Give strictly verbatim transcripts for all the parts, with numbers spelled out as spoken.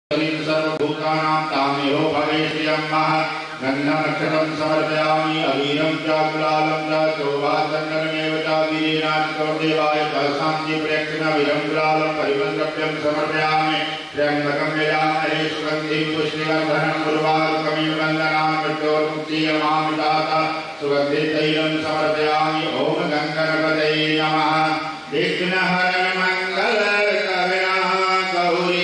सर्वभूतानां तामेव भवेष्यं गन्धमक्षतं समर्पयामि अवीरं च गुलालं च चोभाचन्दनमेव च वीरेणाचितो देवाय शान्ति प्रेक्षण वीरं गुलालं परिमन्द्रव्यं समर्पयामि त्र्यम्बकं यजामहे सुगन्धिं पुष्टिवर्धनं उर्वारुकमिव वन्दनां मृत्योर्मुक्तियमामृतात् सुगन्धितैलं समर्पयामि ॐ गङ्गणपतये नमः विघ्नहरण मङ्गलकविनः गौरी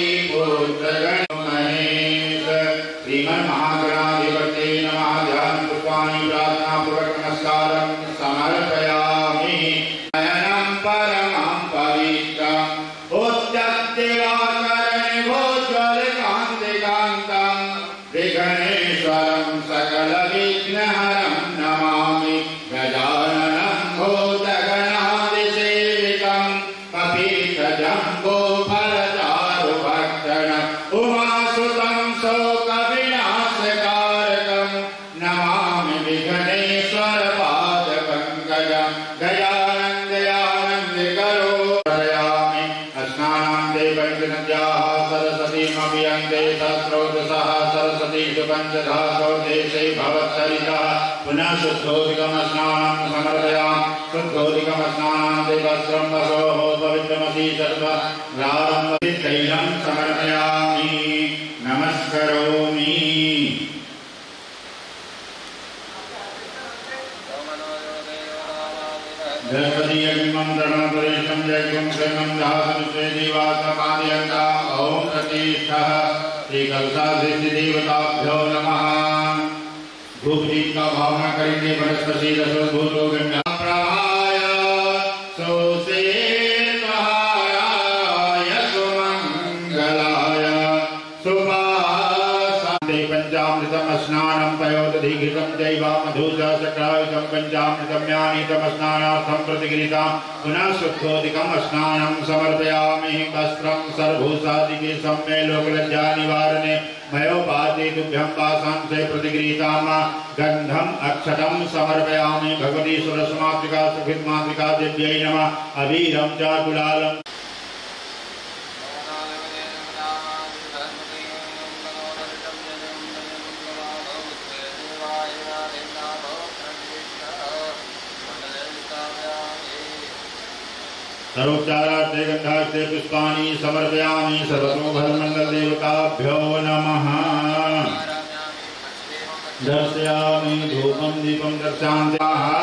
श्रीमन्महागणाधिपतये नमः ध्यान पुष्पाणि प्रार्थनापूर्वक नमस्कारं समर्पयामि नयनं परमं पवित्रम् उच्चदेवाकरणिभोज्ज्वलकान्तिकान्तं विघ्नेश्वरं सकलविघ्नहरं नमामि गजाननं भूतगणादिसेवितं कपीशजम्बोफलचारुभक्षणम् उमासुतं शोकविनाशकारकं नमामि विघ्नेश्वर पादपङ्कजं गयानन्दयानन्दकरो प्रयामि स्नानान्ते पञ्चनद्याः सरस्वतीमपि अन्ते सहस्रोदशः सरस्वतीषु पञ्चधा सौदेशे भवत्सरितः पुनः शुद्धोदिकं स्नानं समर्पयामि शुद्धोदिकं स्नानान्ते वस्त्रं वसोः पवित्रमसि सर्वं समर्पयामि नमस्करोमि जयपति यज्ञं प्रणतरेशं यज्ञं श्रेयं दासनुष्ठे देवासमादयन्ताम् ॐ प्रतिष्ठः श्रीकलशासिद्धिदेवताभ्यो नमः। धूप दीप का भावना करेंगे वनस्पति रसोद्भूतो गंगा प्रहाय सोसे पंचामृतम स्नानं पयोदधिघृतं जैव मधुजा सकायुतं पंचामृतं ज्ञानीतं स्नानार्थं प्रतिगृहीतं पुनः शुद्धोदिकं स्नानं समर्पयामि वस्त्रं सर्वभूषादिके सम्मे लोकलज्जा निवारणे मयोपाते तुभ्यं वासां से प्रतिगृहीतां गन्धम् अक्षतं समर्पयामि भगवती सुरसमात्रिका सुखितमात्रिका देव्यै नमः अबीरं च गुलालं सर्वोपचारार्थे गन्धार्थे पुष्पाणि समर्पयामि सर्वतोमुखमण्डल देवताभ्यो नमः। दर्शयामि धूपं दीपं दर्शयामि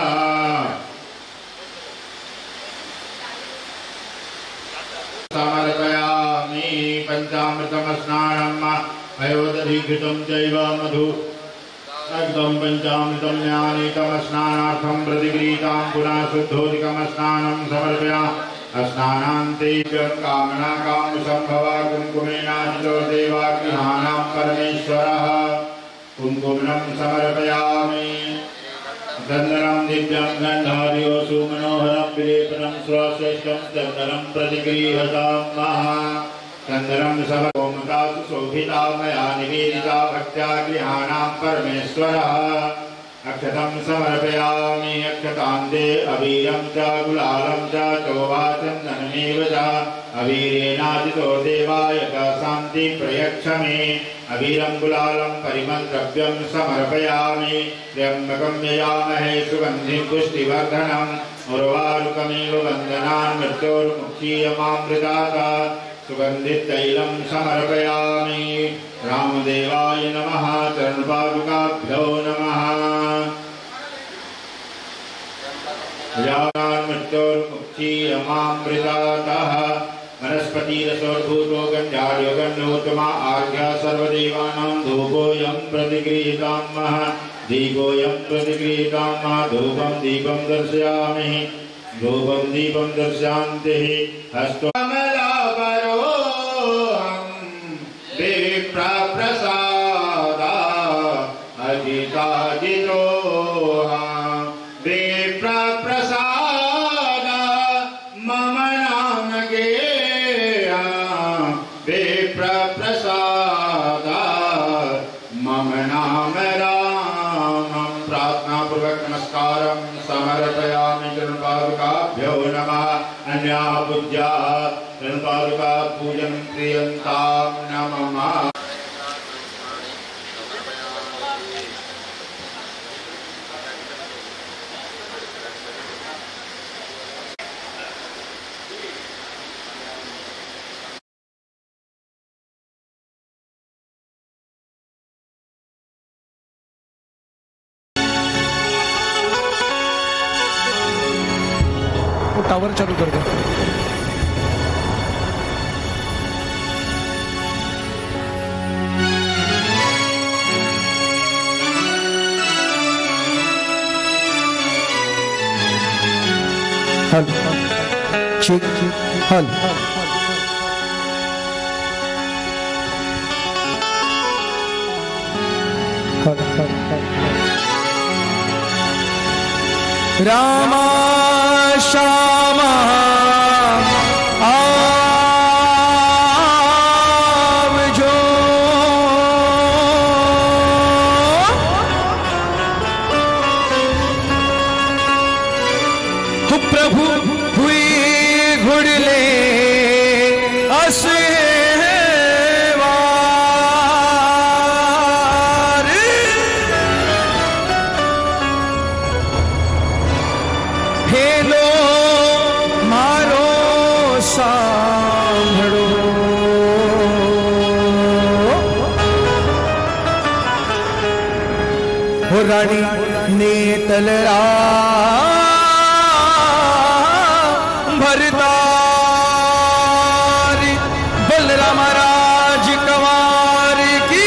समर्पयामि पंचामृतं स्नानं पयोदधिघृतं चैव मधु एकदम पंचामृतं ज्ञानीतं स्नानार्थं प्रतिगृहीतां पुनः शुद्धोदिकं स्नानं समर्पयामि स्नानान्ते कामना कामसंभवा कुङ्कुमेनाजितो देवाग्निहानां परमेश्वरः कुङ्कुमं समर्पयामि चन्दनं दिव्यं गन्धार्यो सुमनोहरं विलेपनं स्वश्रेष्ठं चन्दनं प्रतिगृह्यतां महा चन्दनं समर्पयामि सुशोभिता मया निवेदिता भक्त्या गृहाणां परमेश्वरः अक्षतं समर्पयामि अक्षतान्ते अबीरं च गुलालं च चोभाचन्दनमेव च अबीरेणाजितो देवाय शान्ति प्रयच्छ मे अबीरं गुलालं परिमन्द्रव्यं समर्पयामि त्र्यम्बकं यजामहे सुगन्धिं पुष्टिवर्धनम् उर्वारुकमिव वन्दनान् मृत्योर्मुक्षीयमामृतात् सुगन्धित तैलं समर्पयामि रामदेवाय नमः चरणपादुकाभ्यो नमः मृत्योर्मुक्षीयमामृतात् वनस्पतिरसोद्भूतो गन्धार्यो गन्धोत्तमा आर्घ्य सर्वदेवानां धूपोऽयं प्रतिगृहीतां दीपोऽयं प्रतिगृहीतां धूपं दीपं दर्शयामि धूपं दीपं दर्शयान्ति हस्तो विप्रप्रसादा अजिताजितोऽहं विप्रप्रसादा मम नाम गेयं विप्रप्रसादा मम नाम रामं प्रार्थनापूर्वक नमस्कारं समर्पयामि चरणपादुकाभ्यो नमः। अन्याः पूज्याः चरणपादुका पूजनं क्रियन्तां नमः। वो टावर चालू कर दो। हल ठीक हल हल रामा श्यामा आवजो हो प्रभु हुई घुड़ले असवार हेलो मारो सांभळो हो रानी ने तलरा भरतार बलराम राज कंवर की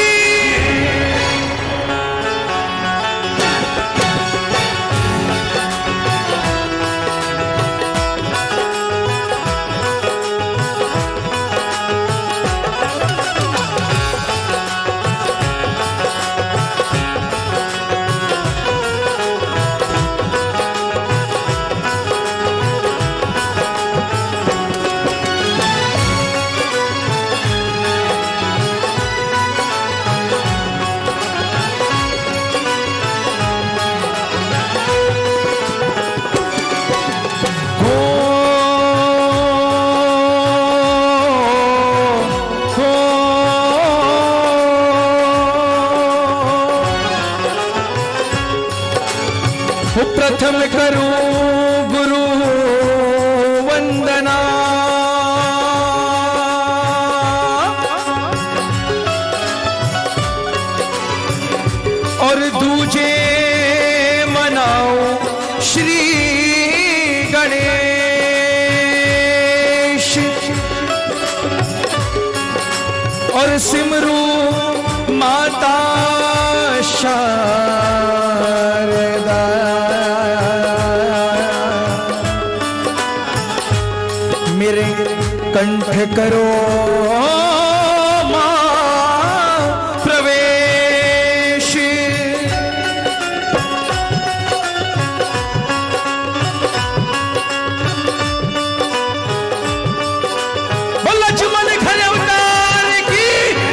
प्रथम करूं गुरु वंदना और दूजे मनाओ श्री गणेश और सिमरू माता शारदा मेरे कंठ करो मां प्रवेश लक्ष्मण घर अवतार की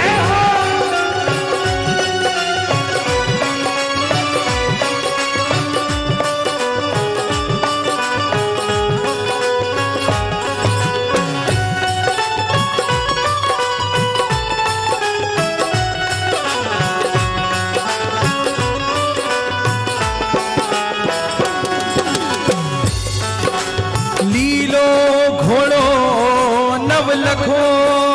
लीलो घोड़ो नव लखो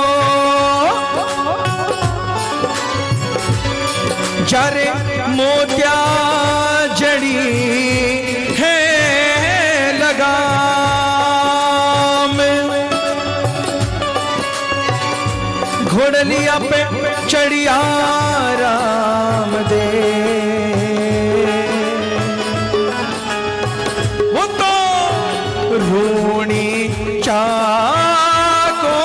जारे मोतिया जड़ी है लगाम घोड़लिया पे चढ़िया राम दे वो तो रूणी चाको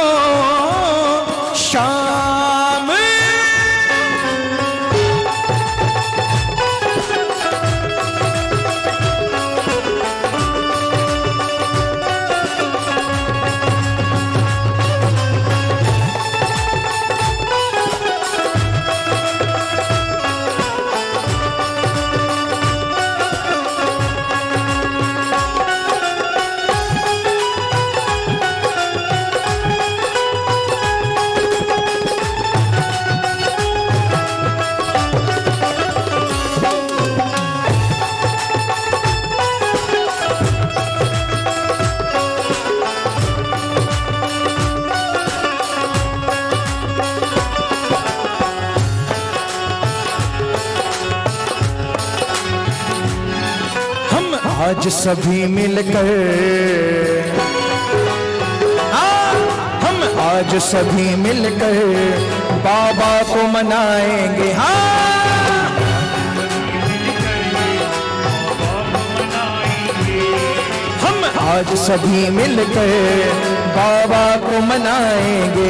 शाम आज सभी मिलकर, हाँ, हम आज सभी मिलकर बाबा को मनाएंगे। हाँ, हम आज सभी मिलकर बाबा को मनाएंगे।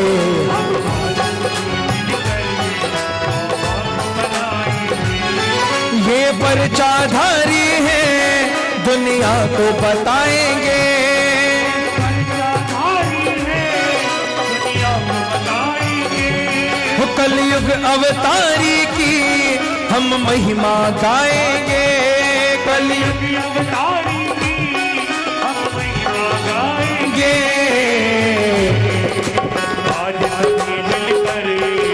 ये पर्चाधारी है दुनिया को बताएंगे, वो कलयुग अवतारी की हम महिमा गाएंगे। कलयुग अवतारी की हम महिमा गाएंगे। आज सभी मिलकर,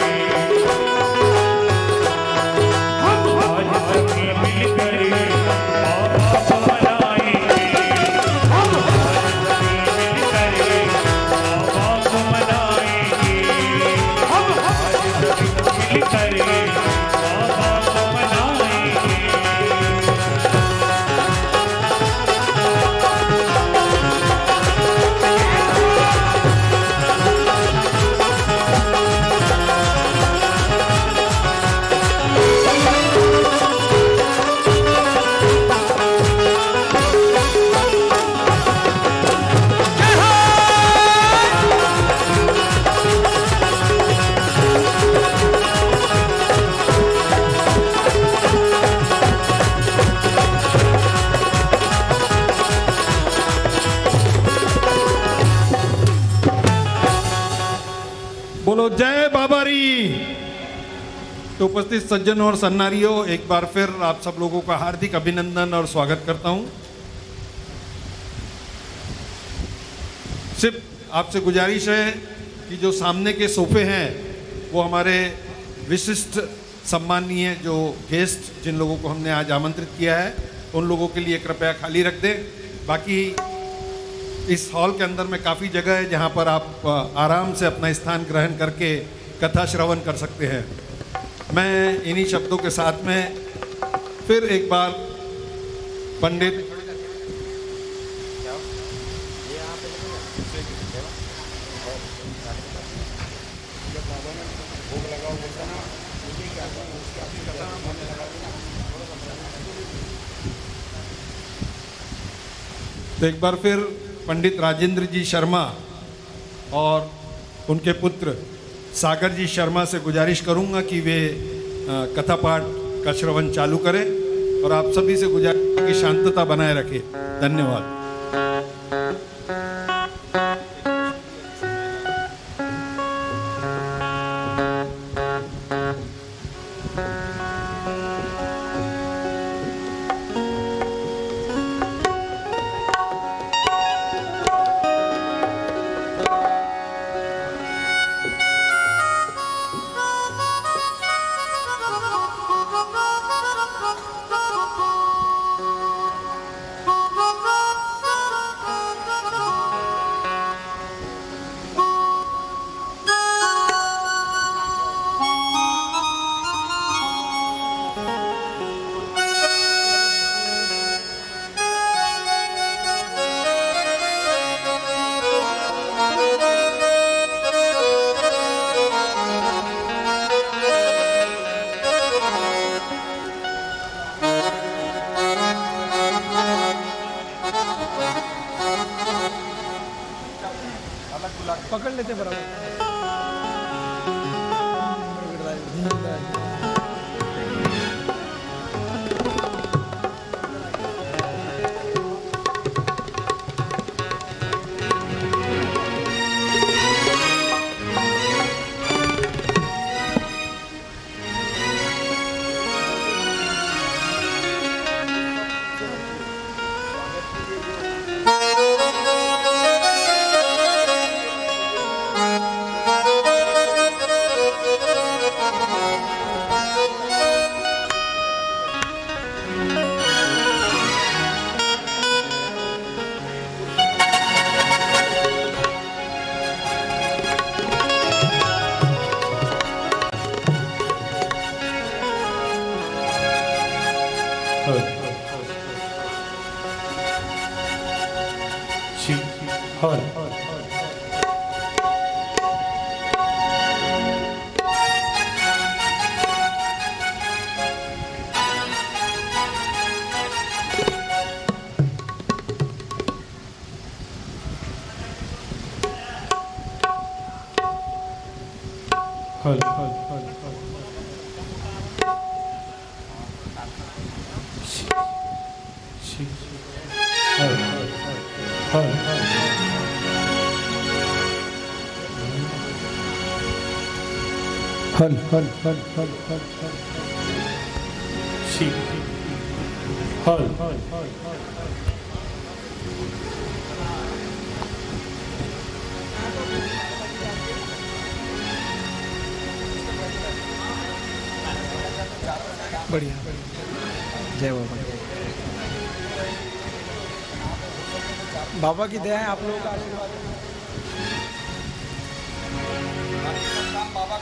हम आज सभी मिलकर बाबा को मनाएंगे। हम आज सभी मिलकर बाबा को मनाएंगे। हम आज सभी मिलकर बाबा को मनाएंगे। बोलो जय बाबारी। तो उपस्थित सज्जन और सन्नारियों, एक बार फिर आप सब लोगों का हार्दिक अभिनंदन और स्वागत करता हूं। सिर्फ आपसे गुजारिश है कि जो सामने के सोफे हैं वो हमारे विशिष्ट सम्मानीय जो गेस्ट जिन लोगों को हमने आज आमंत्रित किया है उन लोगों के लिए कृपया खाली रख दें। बाकी इस हॉल के अंदर में काफ़ी जगह है जहाँ पर आप आराम से अपना स्थान ग्रहण करके कथा श्रवण कर सकते हैं। मैं इन्हीं शब्दों के साथ में फिर एक बार पंडित तो एक बार फिर पंडित राजेंद्र जी शर्मा और उनके पुत्र सागर जी शर्मा से गुजारिश करूंगा कि वे कथा पाठ का श्रवण चालू करें और आप सभी से गुजारिश की शांतता बनाए रखें। धन्यवाद। पकड़ लेते बराबर। हल हल हल हल हल हल हल हल हल हल हल शी हल हल हल बढ़िया जय बाबा। बाबा की दया है, आप लोगों का आशीर्वाद है। बाबा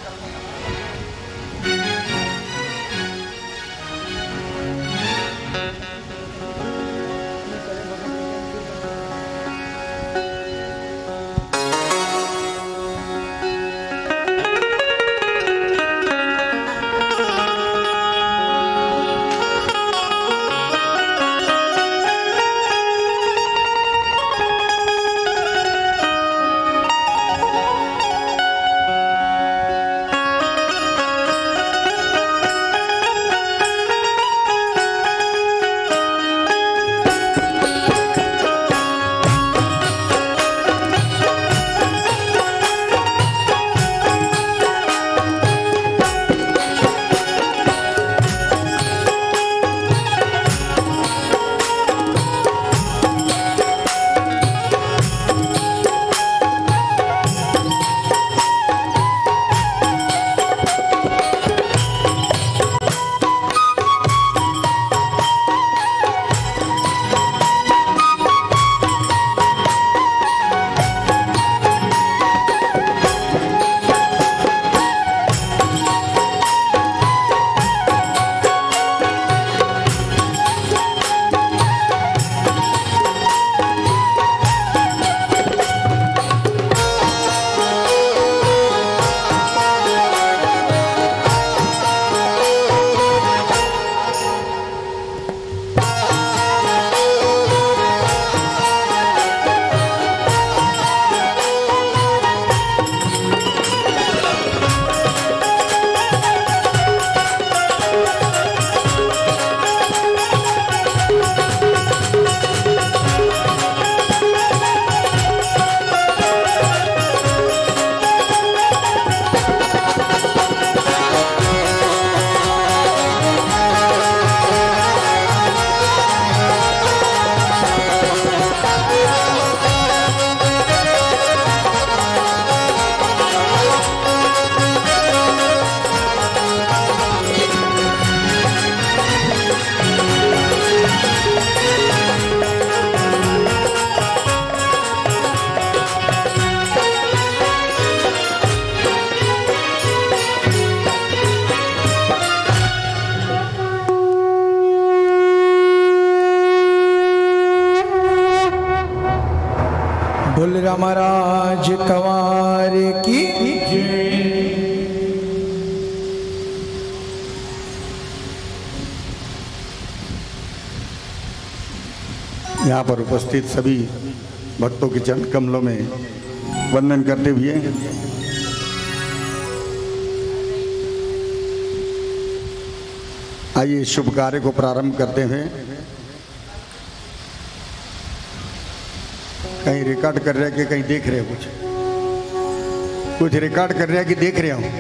बोल रामराज कंवर की यहाँ पर उपस्थित सभी भक्तों के चरण कमलों में वंदन करते हुए आइए शुभ कार्य को प्रारंभ करते हुए कहीं रिकॉर्ड कर रहे हैं कि कहीं देख रहे हो, कुछ कुछ रिकॉर्ड कर रहे हैं कि देख रहे हो।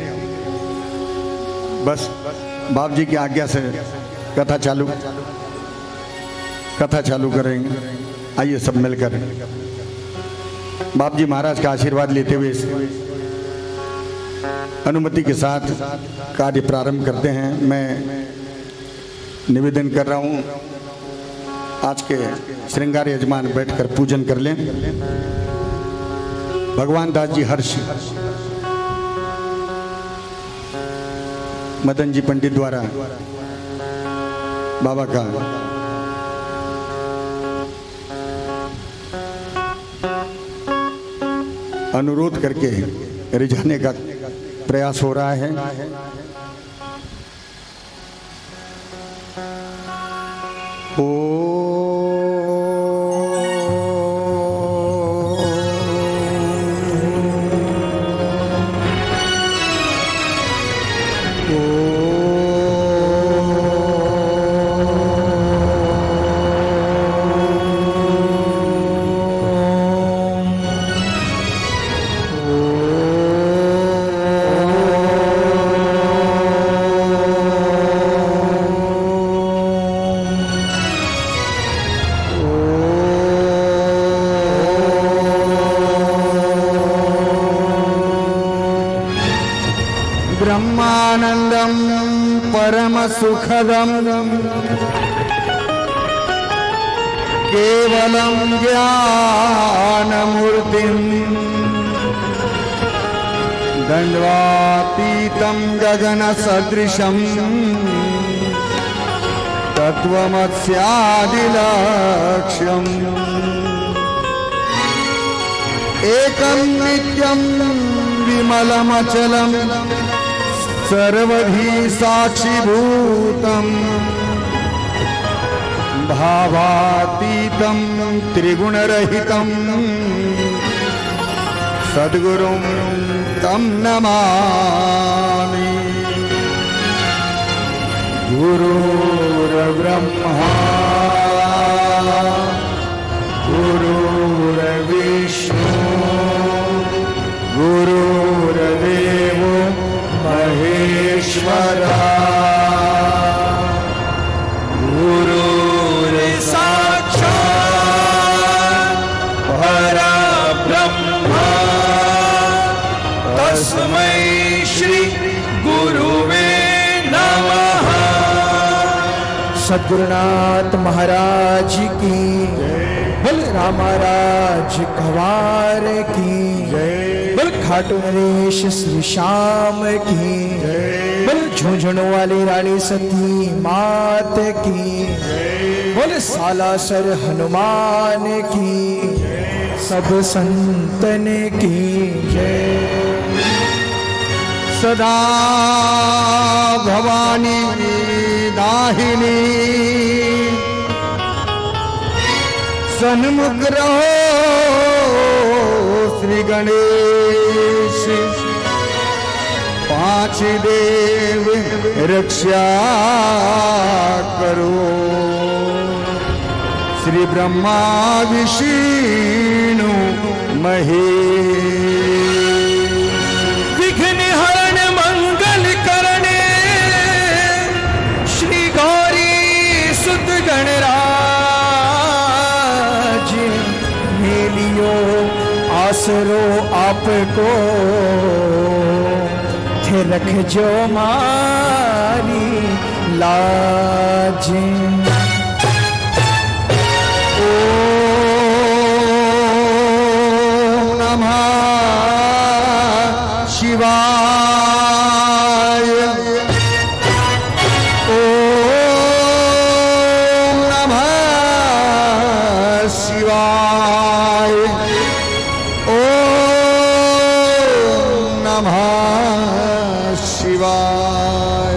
बस बाप जी की आज्ञा से कथा चालू कथा चालू करेंगे। आइए सब मिलकर बाप जी महाराज का आशीर्वाद लेते हुए अनुमति के साथ कार्य प्रारंभ करते हैं। मैं निवेदन कर रहा हूं, आज के श्रृंगार यजमान बैठकर पूजन कर लें। भगवान दास जी हर्ष मदन जी पंडित द्वारा बाबा का अनुरोध करके रिझाने का प्रयास हो रहा है। ओ ब्रह्मानंदं परम सुखदं केवलं ज्ञानमूर्तिं दण्डवातीतं गगनसदृशं तत्त्वमस्यादिलक्ष्यम् एकं नित्यं विमलमचलं सर्वधी साक्षीभूतं भावातीतं त्रिगुणरहितं सद्गुरुं तं नमामि। गुरुर्ब्रह्मा गुरुर्विष्णु गुरुर्देवो महेश्वरा गुरुर्साक्षात् परब्रह्मा तस्मै श्री गुरुवे नमः। सद्गुरुनाथ महाराज की बोल, राम महाराज कवार की बोल, खाटू नरेश श्री श्याम की बोल, झुंझुनू वाली रानी सती मात की बोल, सालासर हनुमान की सब संतन की जय। सदा भवानी दाहिनी सन्मुख रहो श्री गणेश, पांच देव रक्षा करो श्री ब्रह्मा विष्णु महेश। विघ्न हरण मंगल करणे श्री गौरी सुत गणराज, मेलियो आसरो आपको थे रख जो मारी लाज। ओम नमः शिवाय। ओम नमः शिवाय। ओम नमः शिवाय।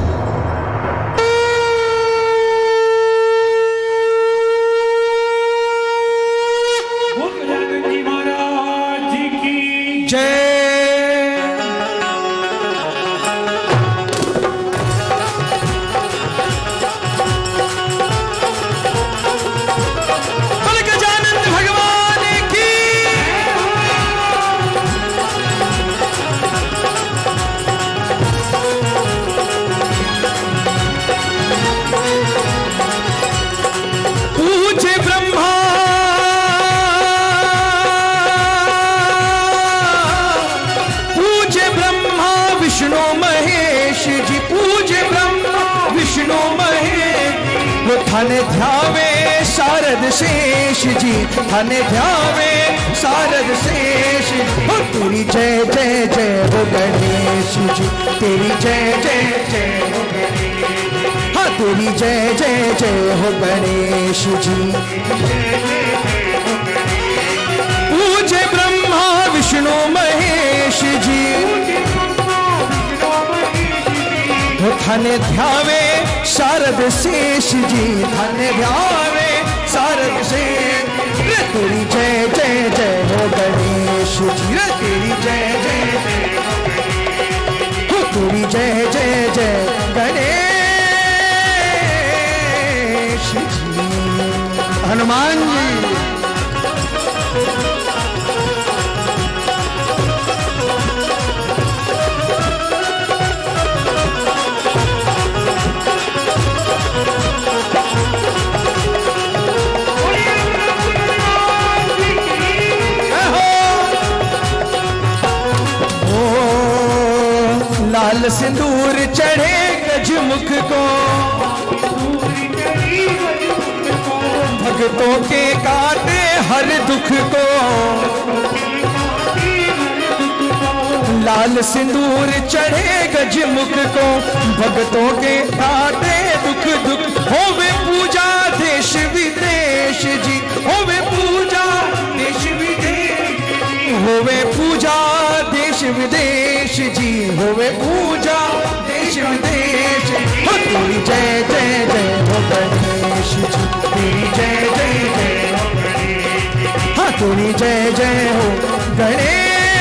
महाराज की जय। गजानंद भगवान की पूज्य ब्रह्मा पूज्य ब्रह्मा विष्णु महेश जी, पूज्य ब्रह्मा विष्णु महेश, वो थाने ध्यावे शारद शेष जी, थाने ध्यावे शारद शेष। हो तेरी जय जय जय हो गणेश जी, तेरी जय जय जय हो गणेश। हाँ तेरी जय जय जय हो गणेश जी। पूज्य ब्रह्मा विष्णु धन्य ध्यावे शारद शेष जी, धन्य ध्यावे शारद शेष। रे तेरी जय जय जय हो गणेश जी, रे तेरी जय जय हो तेरी जय जय जय गणेश जी। हनुमान जी लाल सिंदूर चढ़े गजमुख को, भक्तों के काटे हर दुख को। लाल सिंदूर चढ़े गजमुख को, भक्तों के काटे दुख दुख। होवे पूजा देश विदेश जी, होवे पूजा देश विदेश, होवे पूजा देश विदेश जी, होवे पूजा देश विदेश। हो तेरी जय जय जय हो गणेश जी, तेरी जय जय जय हो गणेश, हाँ तेरी जय जय हो गणेश।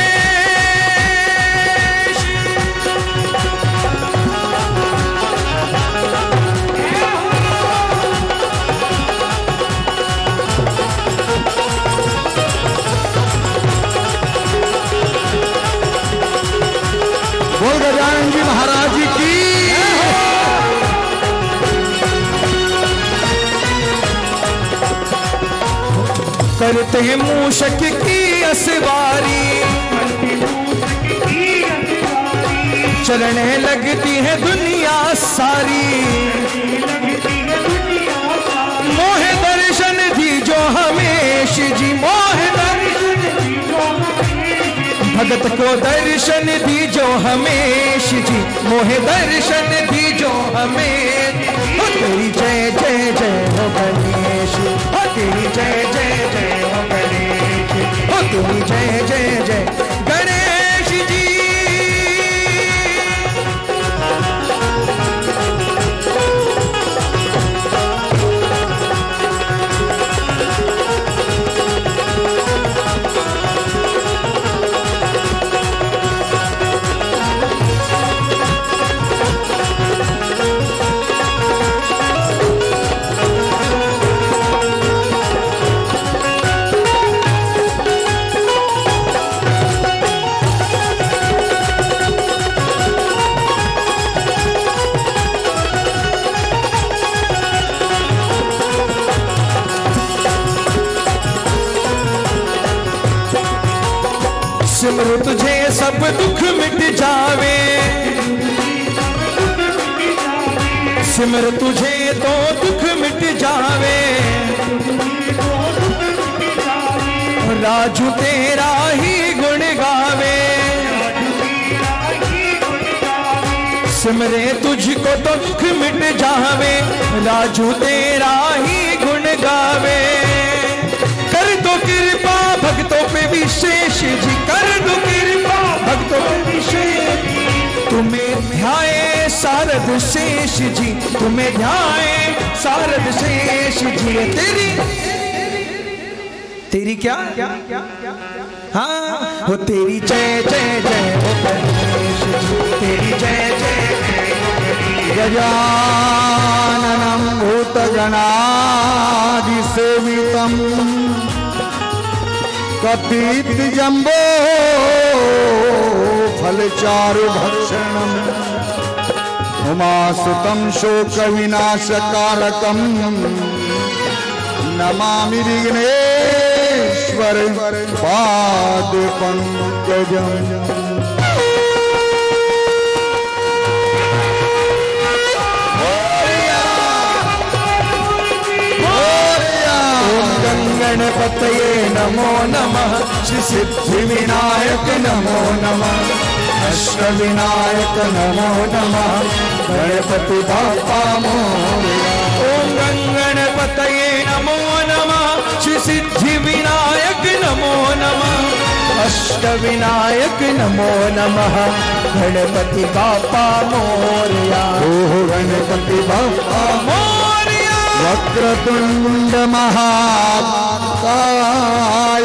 बोल गजानन जी महाराज जी की। करते हैं मूषक की असवारी, चलने लगती है दुनिया सारी। मोह दर्शन दी जो हमेश जी, मोह दर्शन दी जो भगत को दर्शन दी जो हमेश जी, मोह दर्शन दी जो हमें। हो तेरी जय जय जय हो गणेश, हो तेरी जय जय जय हो गणेश, हो तेरी जय जय जय गणेश जी। सिमरू तुझे सब दुख मिट जावे, सिमर तुझे तो दुख मिट जावे। राजू तेरा ही गुण गावे, सिमरे तुझको तो दुख मिट जावे। राजू तेरा ही गुण गावे। कर दो कृपा भक्तों पे विशेष जी, कर दो कृपा भक्तों पे विशेष। तुम्हें ध्याए शारद शेष जी, तुम्हें ध्याए शारद शेष जी। तेरी तेरी क्या हाँ हो तेरी जय जय जय हो गणेश जी, तेरी जय जय गजाननं भूतगणादिसेवितं कपित जम्बो फलचारुभक्षणम् उमासुतं शोकविनाशकारकं नमामि विघ्नेश्वर पादपङ्कजम्। गणपतये नमो नमः, श्री सिद्धि विनायक नमो नमः, अष्ट विनायक नमो नमः, गणपति बाप्पा मोरया। ओम गणपतये नमो नमः, श्री सिद्धि विनायक नमो नमः, अष्ट विनायक नमो नमः। गणपति बापा मोरया, ओह गणपति बापा मोरया। वक्रतुंड महाकाय,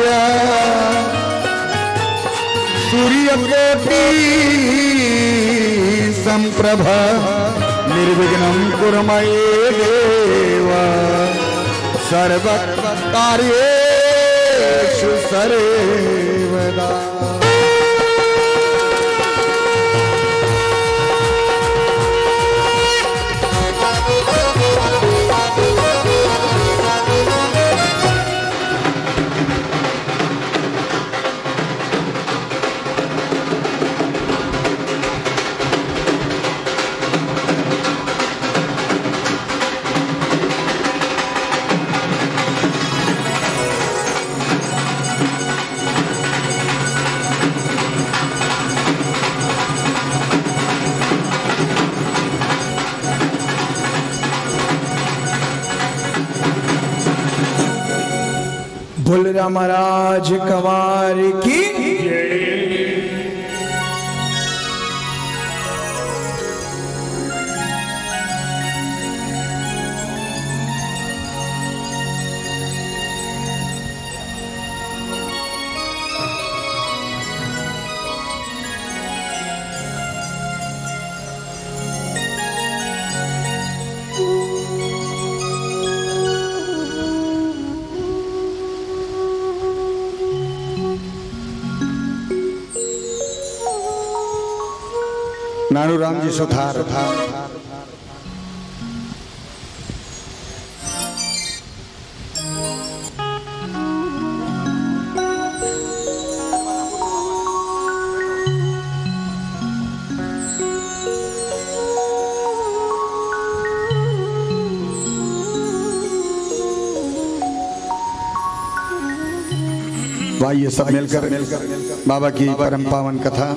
सूर्यकोटि संप्रभ, निर्विघ्नं कुरु मयि देव, सर्वकार्येषु सर्वदा। बोलरा महाराज कंवर की। नानूराम जी सुथार था। ये सब मिलकर बाबा की परम पावन कथा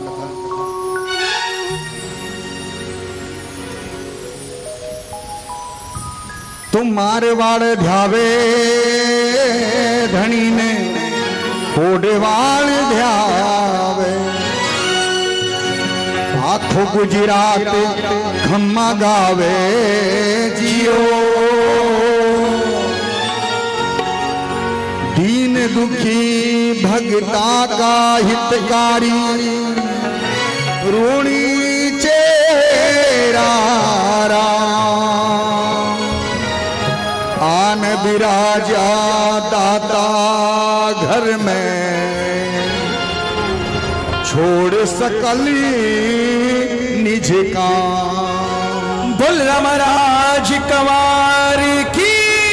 तुम मारवाड़ ध्यावे धनी ने कोडेवाड़ ध्यावे, आखो गुजरात खम्मा गावे जियो, दीन दुखी भगता का हितकारी ऋणी चेरा आन विराजा दाता घर में, छोड़ सकली निज काम। बोल महाराज कंवर की।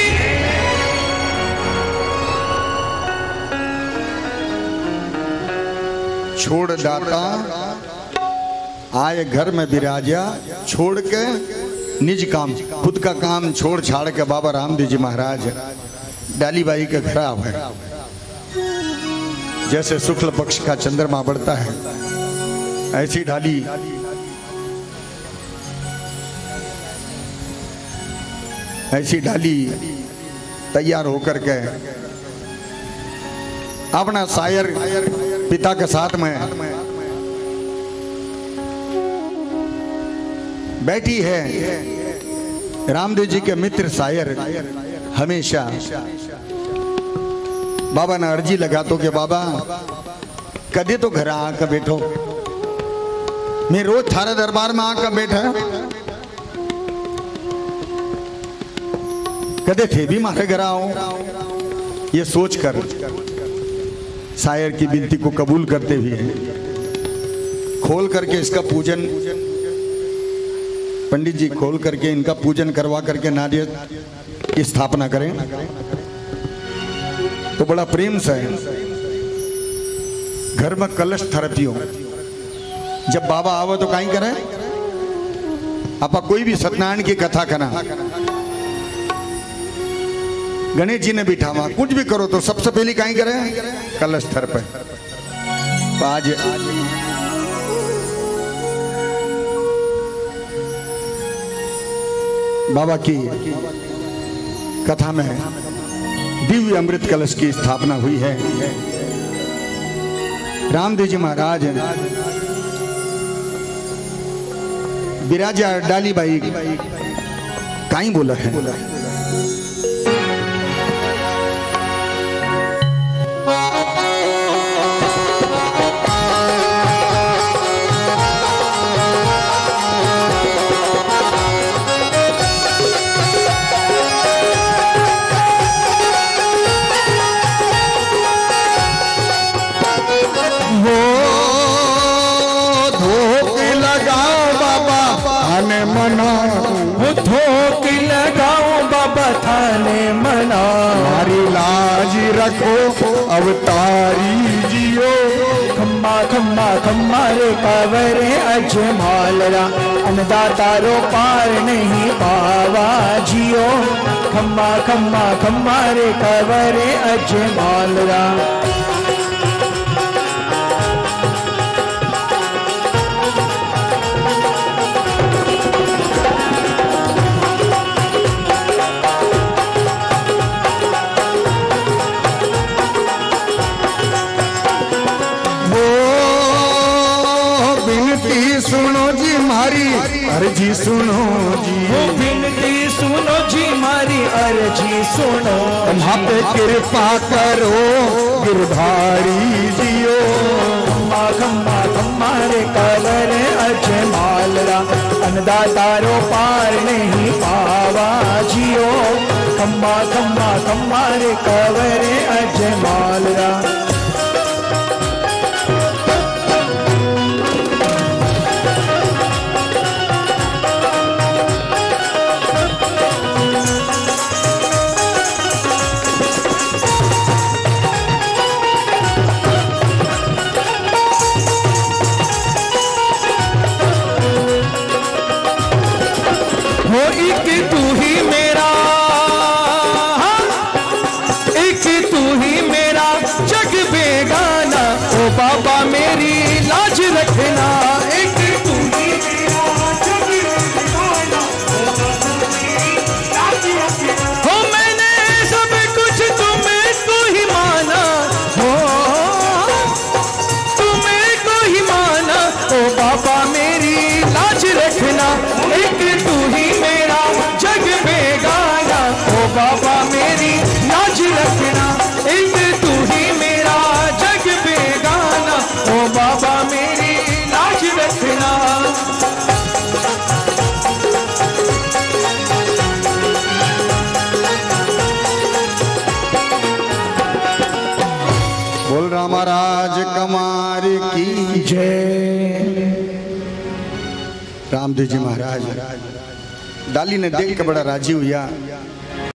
छोड़ दाता आए घर में विराजा, छोड़ के निज काम, खुद का काम छोड़ छाड़ के बाबा रामदेव जी महाराज डाली बाई के घर आवे। जैसे शुक्ल पक्ष का चंद्रमा बढ़ता है ऐसी डाली ऐसी डाली तैयार होकर के अपना शायर पिता के साथ में बैठी है। रामदेव जी के मित्र शायर हमेशा बाबा ने अर्जी लगा तो कि बाबा कदे तो घर आकर बैठो, मैं रोज थारे दरबार में आकर बैठा, कदे थे भी मारे घर आओ। ये सोचकर शायर की विनती को कबूल करते हुए खोल करके इसका पूजन, पंडित जी खोल करके इनका पूजन करवा करके नारियल की स्थापना करें तो बड़ा प्रेम से घर में कलश थरपियो। जब बाबा आवे तो कहीं करें आपा कोई भी सत्यनारायण की कथा करा, गणेश जी ने बिठावा, कुछ भी करो तो सबसे पहले कहीं करें कलश थर पे। आज बाबा की कथा में दिव्य अमृत कलश की स्थापना हुई है। रामदेव जी महाराज बिराजा डाली बाई काई बोला है धोक लगाओ बाबा थाने मना हमारी लाज रखो अवतारी जियो खम्मा खम्मा खम्मा रे कावरे अजमालरा अन्नदातारो पार नहीं पावा जियो खम्मा खम्मा खम्मा रे कावरे अजमालरा सुनो जी मारी अर्जी सुनो जी विनती सुनो जी मारी अर्जी सुनो हम पे कृपा करो गिरधारी जियो खम्मा खम्मा खम्मा रे कावरे अजमालरा अन्नदातारो पार नहीं पावा जियो खम्मा खम्मा खम्मा रे कावरे अजमालरा एक तू ही मेरा एक तू ही मेरा जग बेगाना ओ बाबा मेरी लाज रखना एक तू ही मेरा जग बेगाना हो मैंने सब कुछ तुम्हें को ही माना हो तुम्हें को ही माना ओ बाबा मेरी लाज रखना एक तू ही मेरा जग बेगाना ओ बाबा मेरी लाज रखना एक तू ही मेरा जग बेगाना ओ बाबा मेरी लाज रखना बोल रामाराज कमार की जय। रामदेव जी महाराज डाली ने देख के बड़ा राजी हुआ